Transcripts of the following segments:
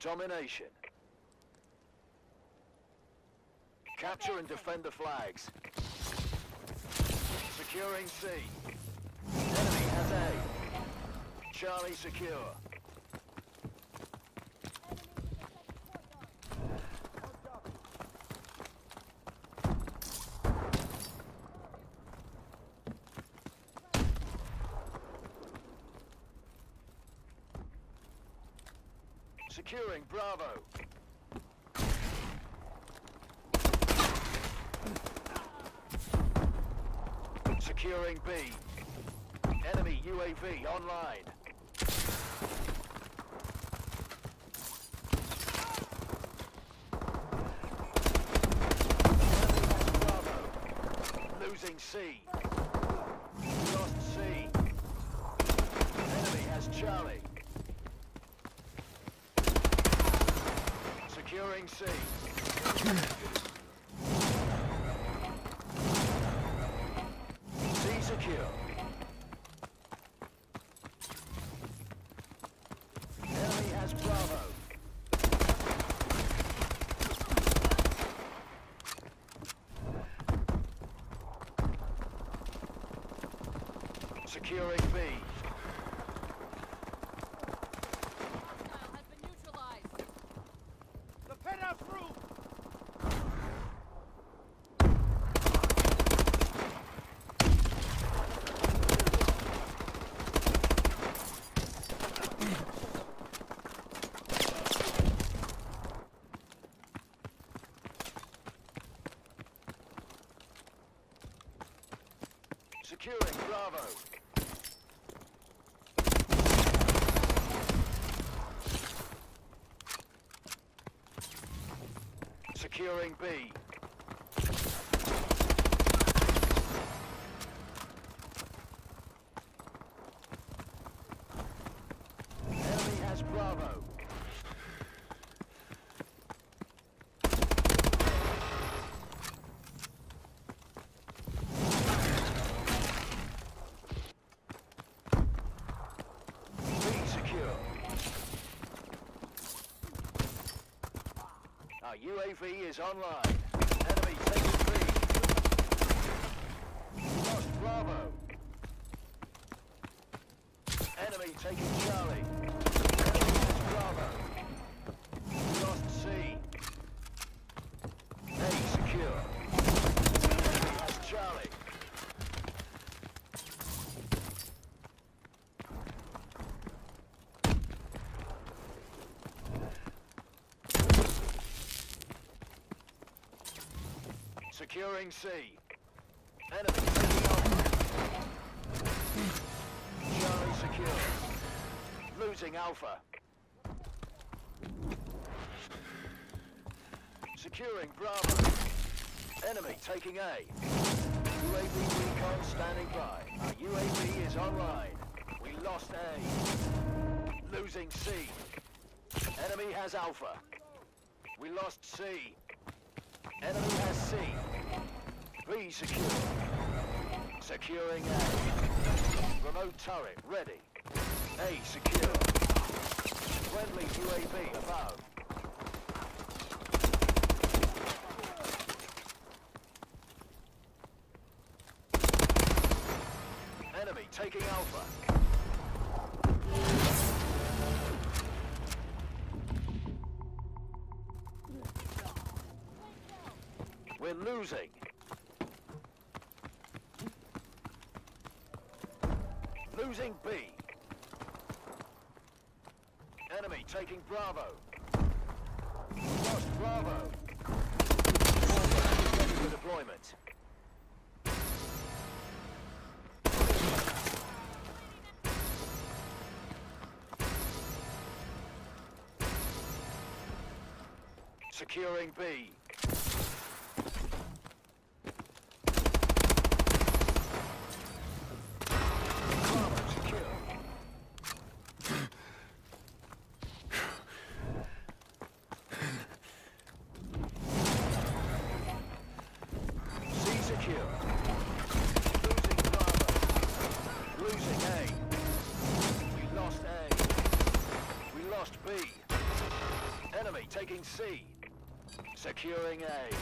Domination. Capture and defend the flags. Securing C. Enemy has A. Charlie secure. Securing Bravo. Securing B. Enemy UAV online. Bravo. Losing C. Lost C. Enemy has Charlie. Securing C. C secure. Enemy has Bravo. Securing B. Securing Bravo. Securing B. Enemy has Bravo. Our UAV is online. Enemy taking B. Lost Bravo. Enemy taking Charlie. Enemy has Bravo. Lost C. A secure. Enemy has Charlie. Securing C. Enemy taking Alpha. Charlie secure. Losing Alpha. Securing Bravo. Enemy taking A. UAV recon standing by. Our UAV is online. We lost A. Losing C. Enemy has Alpha. We lost C. Enemy has C. B secure. Securing A. Remote turret ready. A secure. Friendly UAV above. Enemy taking Alpha. We're losing. Losing B. Enemy taking Bravo. Lost Bravo. Ready for deployment. Securing B. Losing A. We lost A. We lost B. C. Securing A.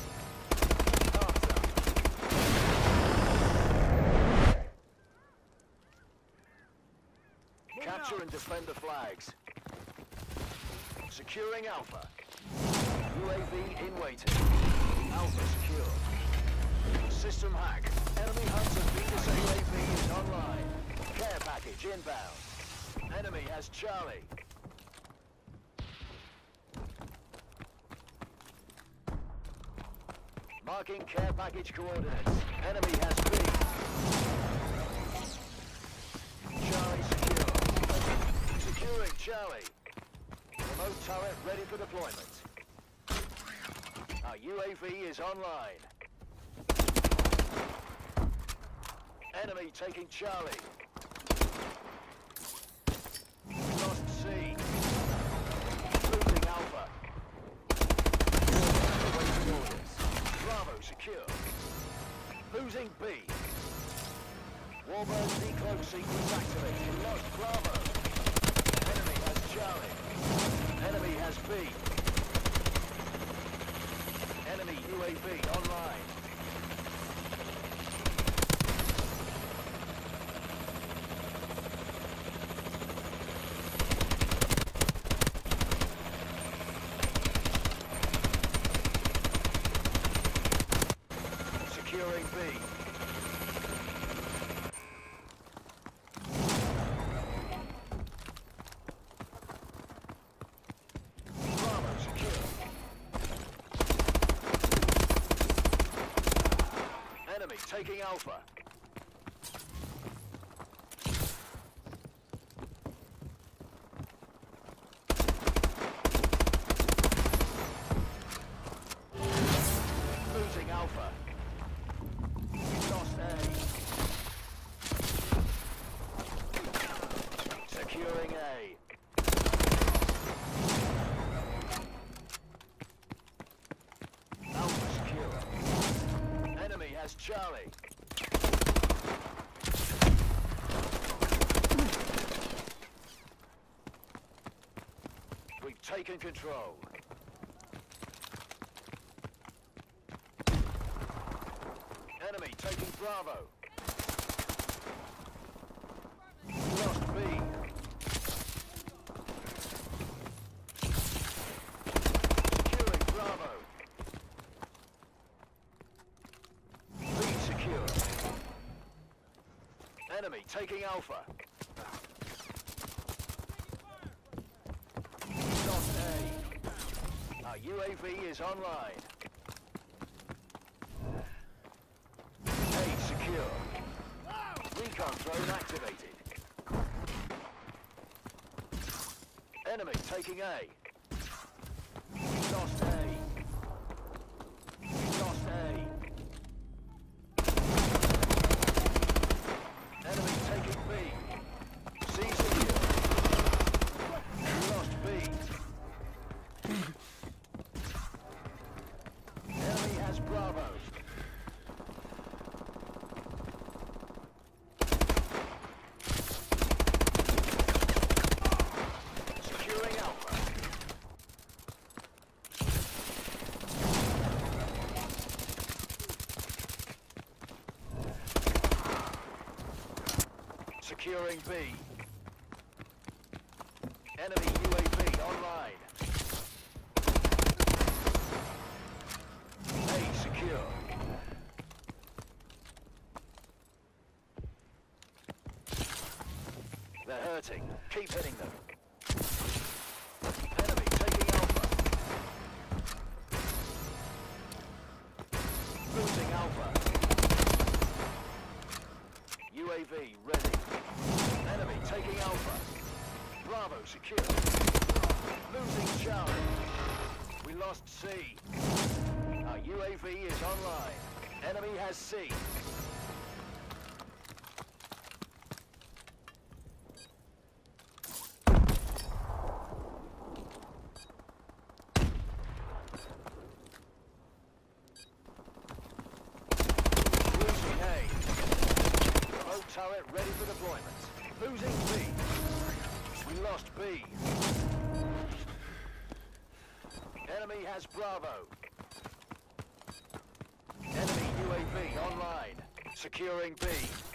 Capture and defend the flags. Securing Alpha. UAV in waiting. Alpha secure. System hack. Enemy hunter Venus UAV is online. Care package inbound. Enemy has Charlie. Marking care package coordinates. Enemy has B. Charlie secure. Securing Charlie. Remote turret ready for deployment. Our UAV is online. Enemy taking Charlie. Lost C. Losing Alpha. Awaiting orders. Bravo secure. Losing B. Warbird decloak sequence activated. Lost Bravo. Enemy has Charlie. Enemy has B. Enemy UAV online. Securing B. Bravo secure. Enemy taking Alpha. Losing Alpha. Lost A. Securing A. Alpha secure. Enemy has Charlie. We've taken control. Enemy taking Bravo. Lost B. Securing Bravo. B secure. Enemy taking Alpha. Lost A. Our UAV is online. A secure. Recon drone activated. Enemy taking A. Lost A. Lost A. Enemy taking B. C secure. Lost B. Enemy has Bravo. Securing Alpha. Securing B. Enemy UAV online. A secure. They're hurting. Keep hitting them. Enemy taking Alpha. Losing Alpha. UAV ready. Enemy taking Alpha. Bravo secure. Losing Charlie. We lost C. Our UAV is online. Enemy has C. Losing A. Remote turret ready for deployment. Losing B. We lost B. Enemy has Bravo. Enemy UAV online. Securing B.